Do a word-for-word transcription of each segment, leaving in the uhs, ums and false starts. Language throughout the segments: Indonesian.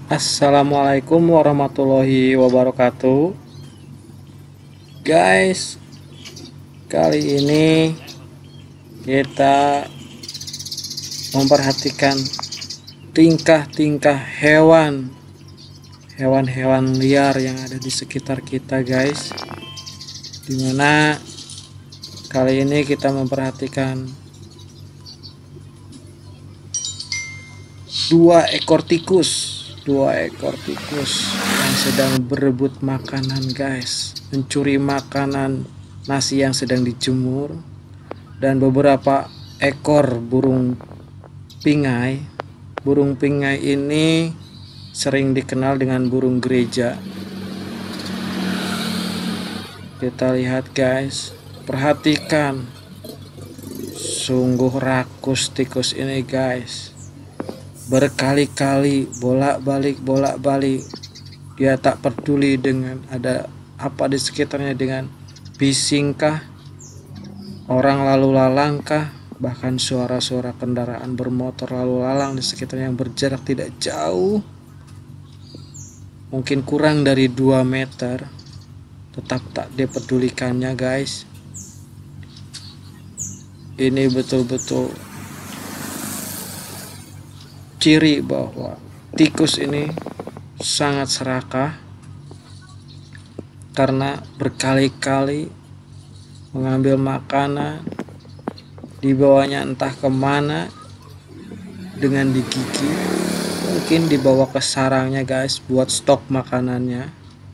Assalamualaikum warahmatullahi wabarakatuh. Guys, kali ini kita memperhatikan tingkah-tingkah hewan hewan-hewan liar yang ada di sekitar kita, guys. Dimana kali ini kita memperhatikan dua ekor tikus dua ekor tikus yang sedang berebut makanan, guys, mencuri makanan nasi yang sedang dijemur. Dan beberapa ekor burung pingai. Burung pingai ini sering dikenal dengan burung gereja. Kita lihat, guys, perhatikan, sungguh rakus tikus ini, guys. Berkali-kali bolak-balik bolak-balik dia tak peduli dengan ada apa di sekitarnya, dengan bisingkah, orang lalu lalangkah, bahkan suara-suara kendaraan bermotor lalu lalang di sekitarnya yang berjarak tidak jauh, mungkin kurang dari dua meter, tetap tak dipedulikannya, guys. Ini betul-betul ciri bahwa tikus ini sangat serakah, karena berkali-kali mengambil makanan, dibawanya entah kemana dengan digigit, mungkin dibawa ke sarangnya, guys, buat stok makanannya.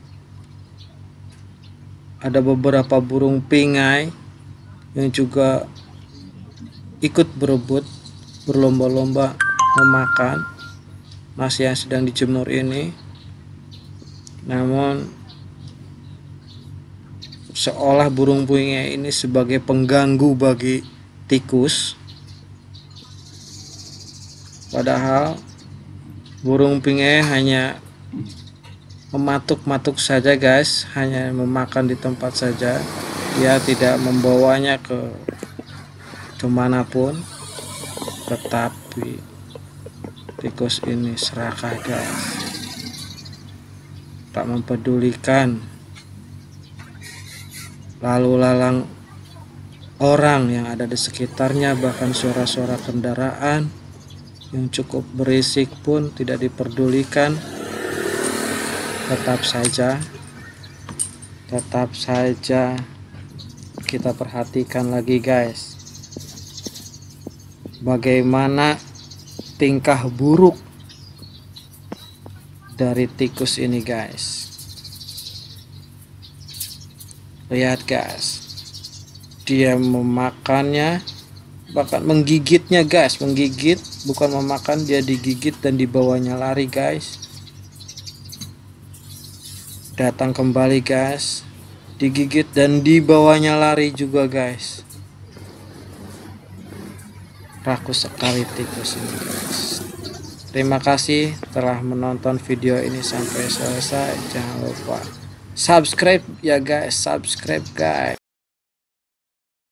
Ada beberapa burung pingai yang juga ikut berebut, berlomba-lomba memakan nasi yang sedang dijemur ini. Namun seolah burung pingai ini sebagai pengganggu bagi tikus, padahal burung pingai hanya mematuk-matuk saja, guys, hanya memakan di tempat saja. Dia tidak membawanya ke kemanapun. Tetapi tikus ini serakah, guys, tak mempedulikan lalu lalang orang yang ada di sekitarnya, bahkan suara-suara kendaraan yang cukup berisik pun tidak diperdulikan. Tetap saja tetap saja kita perhatikan lagi, guys, bagaimana tingkah buruk dari tikus ini, guys. Lihat, guys, dia memakannya, bahkan menggigitnya, guys, menggigit, bukan memakan, dia digigit dan dibawanya lari, guys. Datang kembali, guys, digigit dan dibawanya lari juga, guys. Rakus sekali tikus ini, guys. Terima kasih telah menonton video ini sampai selesai. Jangan lupa subscribe ya, guys, subscribe, guys.